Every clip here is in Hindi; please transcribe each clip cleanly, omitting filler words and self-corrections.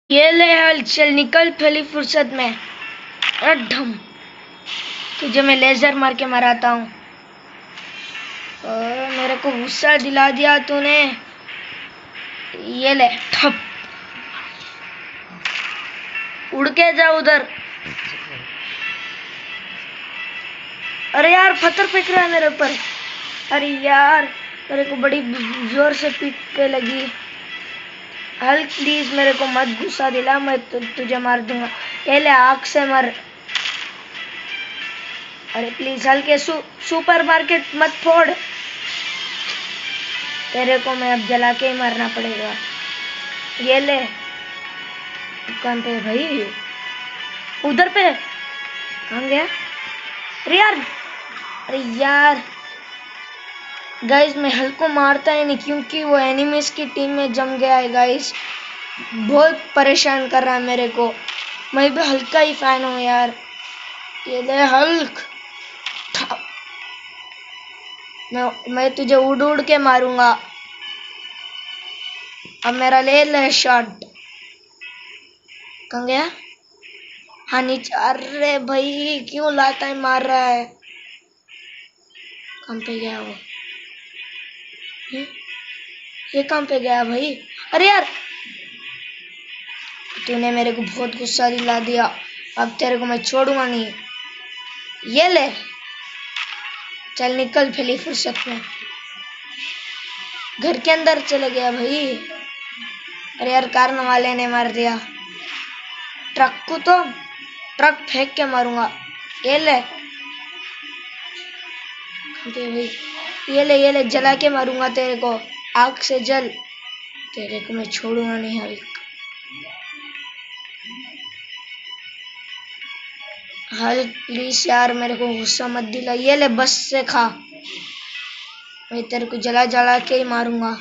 ये ले हल, चल निकल पहली फुर्सत में। अड्ढम तुझे मैं लेजर मार के मराता हूँ। मेरे को गुस्सा दिला दिया तूने। ये ले ठप, उड़ के जा उधर। अरे यार पत्थर फेंक रहा है मेरे ऊपर। अरे यार मेरे को बड़ी जोर से पीठ पे लगी। हल्क प्लीज मेरे को मत गुस्सा दिला, मैं तुझे मार दूंगा। ये ले आग से मर। अरे प्लीज हल्के सुपरमार्केट मत फोड़। तेरे को मैं अब जला के ही मारना पड़ेगा। ये ले। कौन पे भाई? उधर पे कहाँ गया? अरे यार, अरे यार गाइस मैं हल्क को मारता ही नहीं क्योंकि वो एनिमीज की टीम में जम गया है। गाइस बहुत परेशान कर रहा है मेरे को। मैं भी हल्क का ही फैन हूँ यार। ये ले हल्क, मैं तुझे उड़ उड़ के मारूंगा। अब मेरा ले ले शॉट। कहाँ गया? हाँ नीचे। अरे भाई क्यों लाता है मार रहा है? कहाँ पे गया वो? ये कहाँ पे गया भाई? अरे यार तूने मेरे को बहुत गुस्सा दिला दिया। अब तेरे को मैं छोड़ूंगा नहीं। ये ले, चल निकल फैली फुर्सत में। घर के अंदर चले गया भाई। अरे यार कार वाले ने मार दिया। ट्रक को तो ट्रक फेंक के मारूंगा। ये ले भाई, ये ले जला के मारूंगा तेरे को। आग से जल, तेरे को मैं छोड़ूंगा नहीं हल्क। हल्क प्लीज यार मेरे को गुस्सा मत दिला। ये ले बस से खा, मैं तेरे को जला जला के ही मारूंगा।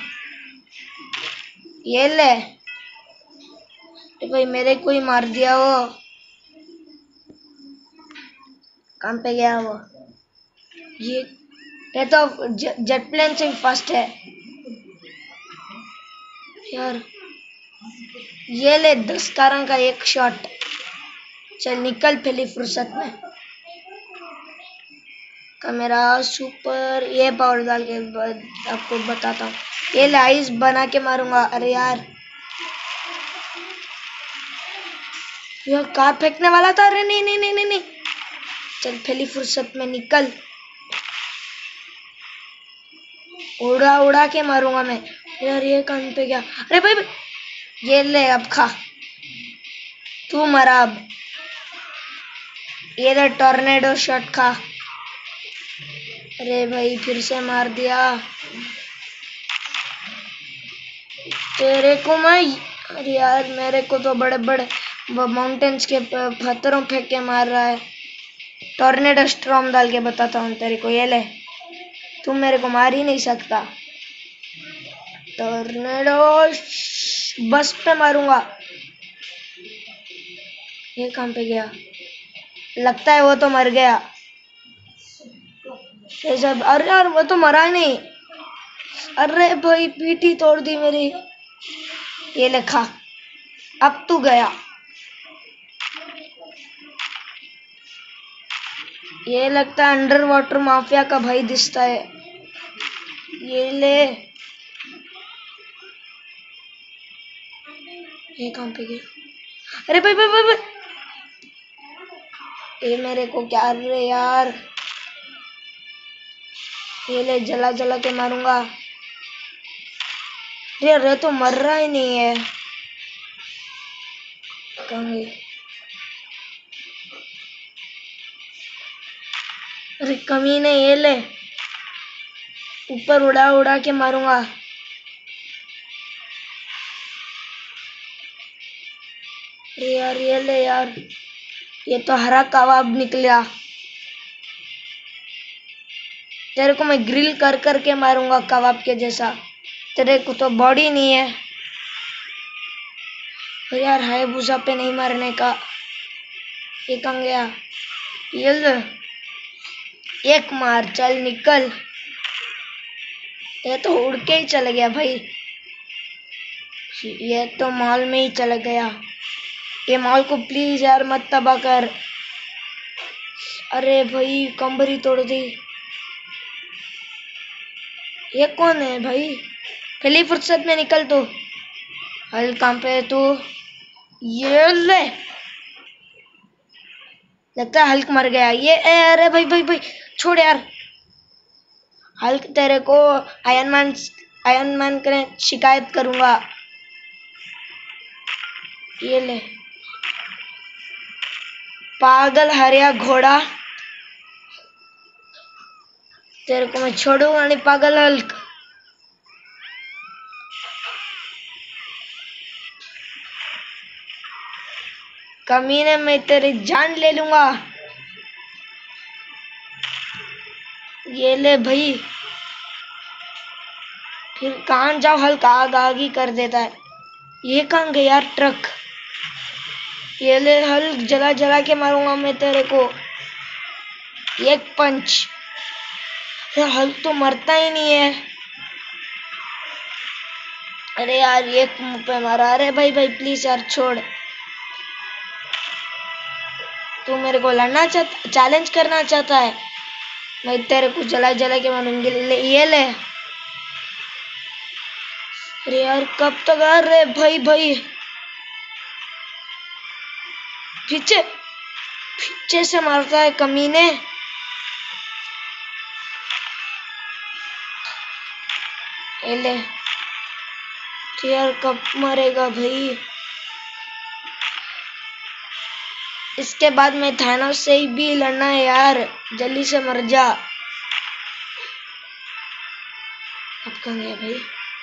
ये ले। भाई मेरे को ही मार दिया वो। कहाँ पे गया वो? ये तो जेट प्लेन से फास्ट है यार। ये ले 10 कारं का एक शॉट। चल निकल पहली फुर्सत में। कैमरा सुपर, ये पावर डाल के आपको बताता हूँ। ये ले आइस बना के मारूंगा। अरे यार ये कार फेंकने वाला था। अरे नहीं नहीं नहीं नहीं नहीं, चल पहली फुर्सत में निकल। उड़ा उड़ा के मारूंगा मैं। यार ये कहाँ पे गया? अरे भाई, ये ले अब खा, तू मरा अब। ये ले टॉर्नेडो शॉट खा। अरे भाई फिर से मार दिया तेरे को मैं। अरे यार मेरे को तो बड़े बड़े माउंटेन्स के पत्थरों फेंक के मार रहा है। टॉर्नेडो स्टॉर्म डाल के बताता हूँ तेरे को। ये ले, तुम मेरे को मार ही नहीं सकता। टॉर्नेडो बस पे मारूंगा। ये कहाँ पे गया? लगता है वो तो मर गया। अरे यार वो तो मरा ही नहीं। अरे भाई पीठी तोड़ दी मेरी। ये लिखा, अब तू गया। ये लगता है अंडर वाटर माफिया का भाई दिखता है। ये ले। ये कहाँ पे गया? अरे भाई भाई भाई, भाई। ये मेरे को क्या रे यार? ये ले जला जला के मारूंगा। अरे तो मर रहा ही नहीं है। कहाँ गई? अरे कमीने, ये ले ऊपर उड़ा उड़ा के मारूंगा। अरे यार ये ले यार, ये तो हरा कबाब निकला। तेरे को मैं ग्रिल कर करके मारूंगा कबाब के जैसा। तेरे को तो बॉडी नहीं है। अरे यार हायाबुसा पे नहीं मारने का। ये कहाँ गया? ये ले, एक मार, चल निकल। ये तो उड़ के ही चला गया भाई। ये तो मॉल में ही चला गया। ये मॉल को प्लीज यार मत तबाह कर। अरे भाई कंबर ही तोड़ दी। ये कौन है भाई? पहली फुर्सत में निकल तू। हल्क कहाँ पे है तू? ये ले, लगता है हल्क मर गया। ये अरे भाई भाई भाई छोड़ यार। हल्क तेरे को आयरन मैन करे शिकायत करूंगा। ये ले पागल हरिया घोड़ा, तेरे को मैं छोड़ूंगा नहीं पागल हल्क। कमीने मैं तेरी जान ले लूंगा। ये ले भाई, फिर कहाँ जाओ हल्क आग आग ही कर देता है। ये कहाँ गया यार ट्रक? ये ले हल्क जला जला के मारूंगा मैं तेरे को। एक पंच। यार हल्क तो मरता ही नहीं है। अरे यार एक मुंह पे मारा। अरे भाई भाई प्लीज यार छोड़। तू मेरे को लड़ना चाहता, चैलेंज करना चाहता है? मैं तेरे को जला जला के मारूंगी। ये ले। अरे यार कब तक? अरे भाई भाई पीछे पीछे से मारता है कमीने। ये ले। यार कब मरेगा भाई? इसके बाद मैं थानोस से ही भी लड़ना है यार। जल्दी से मर जा। अब कहाँ गया भाई?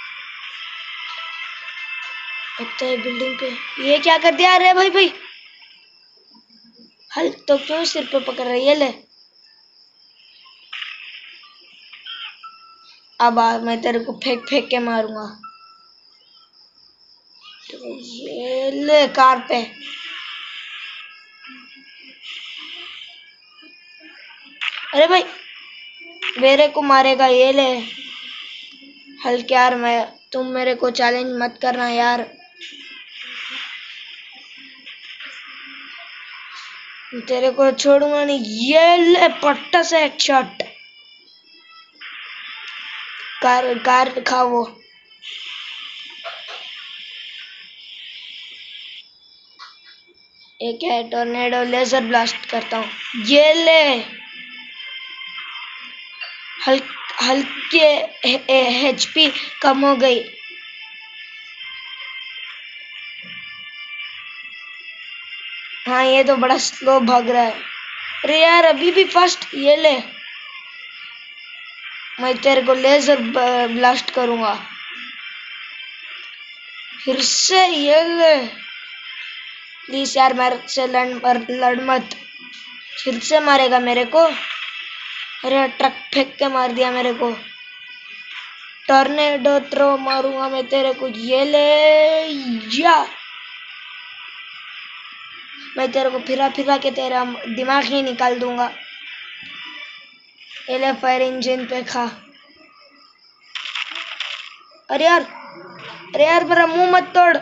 अब तो बिल्डिंग पे। ये क्या कर दिया? अरे भाई भाई हल्क तो क्यों सिर पे पकड़ रही है? ले अब मैं तेरे को फेंक फेंक के मारूंगा। ये ले कार पे। अरे भाई मेरे को मारेगा। ये ले हल्क यार, मैं तुम मेरे को चैलेंज मत करना यार। तेरे को छोड़ूंगा नहीं। ये ले पट्टा से हेडशॉट। कार कार खा वो। एक है टोर्नेडो लेजर ब्लास्ट करता हूँ। ये ले हल्क हल्के एचपी कम हो गई। हाँ ये तो बड़ा स्लो भाग रहा है। अरे यार अभी भी फर्स्ट। ये ले मैं तेरे को लेजर ब्लास्ट करूंगा फिर से। ये ले प्लीज यार मेरे से लड़ मत। फिर से मारेगा मेरे को। अरे ट्रक फेंक के मार दिया मेरे को। टॉर्नेडो थ्रो मारूंगा मैं तेरे को। ये ले या मैं तेरे को फिरा फिरा के तेरा दिमाग ही निकाल दूंगा। ये ले फायर इंजन पे खा। अरे यार मेरा मुंह मत तोड़।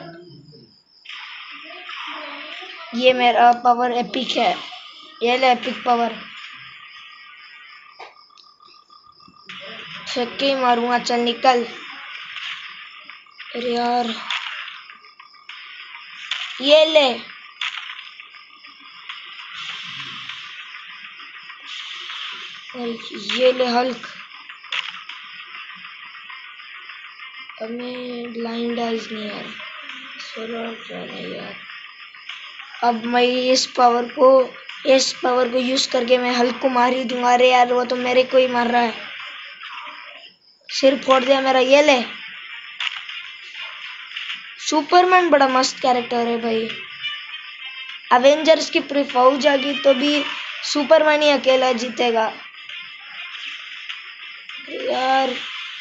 ये मेरा पावर एपिक है। ये ले एपिक पावर। फेंक के ही मारूंगा। चल निकल। अरे यार ये ले ये ले हल्क। हमें ब्लाइंड आइज नहीं यार। सोलर यार। अब मैं इस पावर को यूज करके मैं हल्क को मार ही दूंगा। अरे यार वो तो मेरे को ही मार रहा है। सिर फोड़ दिया मेरा। ये ले सुपरमैन बड़ा मस्त कैरेक्टर है भाई। अवेंजर्स की पूरी फौज आ गई तो भी सुपरमैन ही अकेला जीतेगा यार।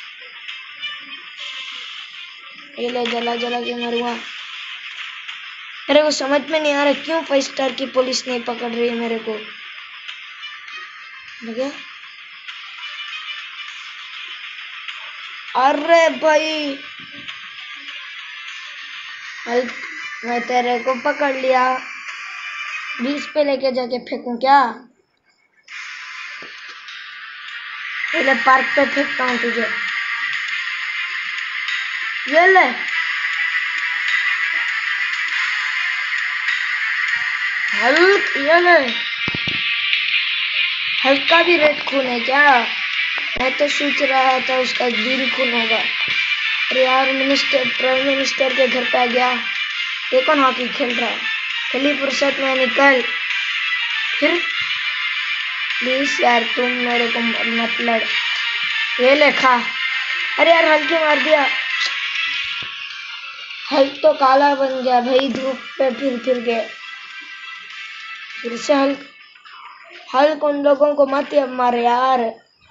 ये ले जला जला के मरूंगा। मेरे को समझ में नहीं आ रहा क्यों 5 स्टार की पुलिस नहीं पकड़ रही है मेरे को। लगा? अरे भाई हल्क मैं तेरे को पकड़ लिया, 20 पे लेके जाके फेंकूं क्या? पहले पार्क पे फेंकता हूँ तुझे। ये ले। हल्क, ये ले। हल्क का भी रेड खून है क्या? मैं तो सोच रहा था उसका ग्रीन खून होगा। अरे यार, प्राइम मिनिस्टर के घर पे आ गया। ये कौन हॉकी खेल रहा है? खाली फुर्सत में निकल फिर। प्लीज यार, तुम मेरे को मत लड़। ये ले खा। अरे यार, हल्के मार दिया। हल्क तो काला बन गया भाई, धूप पे फिर के। फिर से हल्क। हल्क उन लोगों को मत अब मार यार।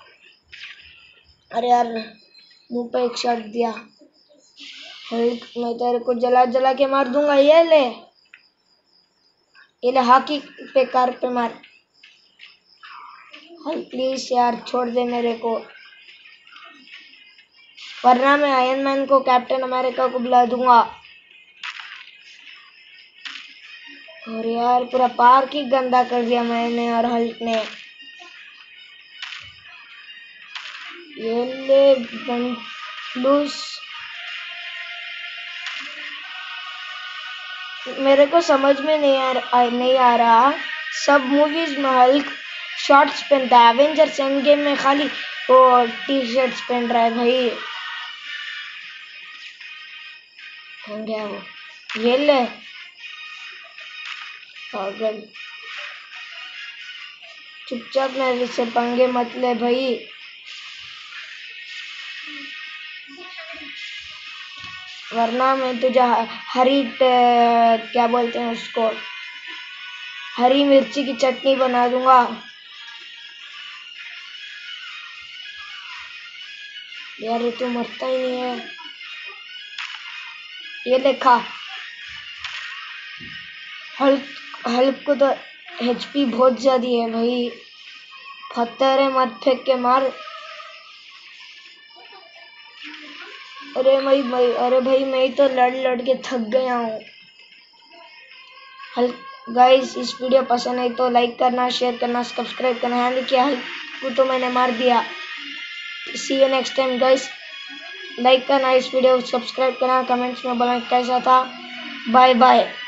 अरे यार, मुंह पे एक शॉट दिया। हल्क, मैं तेरे को जला जला के मार दूंगा। ये ले हॉकी पे कार पे मार। हल्क प्लीज यार, छोड़ दे मेरे को, वरना मैं आयरन मैन को, कैप्टन अमेरिका को बुला दूंगा। और यार, पूरा पार्क ही गंदा कर दिया मैंने और हल्क ने। ये ले बंडूस। मेरे को समझ में नहीं आ रहा। सब मूवीज में हल्क शॉर्ट्स पहनता है, एवेंजर्स एंड गेम में खाली वो टी शर्ट्स पहन रहा है भाई। हो गया वो। ये ले पागल, चुपचाप मेरे से पंगे मत ले भाई। वरना मैं तुझे क्या बोलते हैं उसको, हरी मिर्ची की चटनी बना दूंगा। यार, ये तो मरता ही नहीं है। ये देखा, हल्क हल्क को तो एचपी बहुत ज्यादा है भाई। पत्थर है, मत फेंक के मार। अरे भाई, मैं तो लड़ के थक गया हूँ। हल्क गाइस, इस वीडियो पसंद है तो लाइक करना, शेयर करना, सब्सक्राइब करना। हाँ, देखिए हल्क को तो मैंने मार दिया। See you next time guys. Like करना, इस वीडियो को सब्सक्राइब करना, कमेंट्स में बोलना कैसा था। Bye bye.